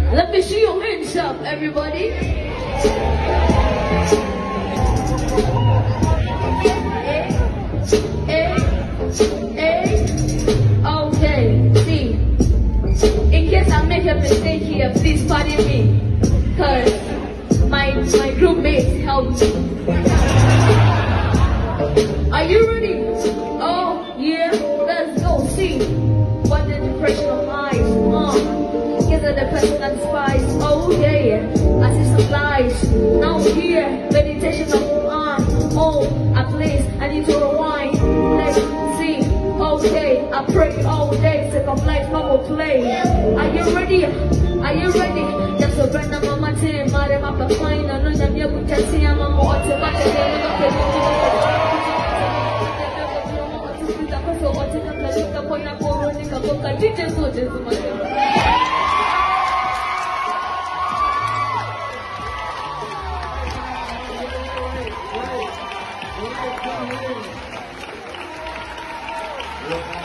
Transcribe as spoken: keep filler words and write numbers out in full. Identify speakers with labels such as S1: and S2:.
S1: Let me see your hands up, everybody. Okay, see. In case I make a mistake here, please pardon me. Cause my my group mates helped me. Are you ready? Oh yeah, let's go. See what the depression of life. Uh, get the depression and spice. Oh yeah, I see some lies. Now here, meditation of mind. Oh, a place I need to rewind. Let's see. Okay, I pray all day. Sick of life, no more play. Are you ready? Are you ready? Just a brand of mama team, madam up a fine. I know that you're good to see. I'm a more to back again.
S2: Yeah.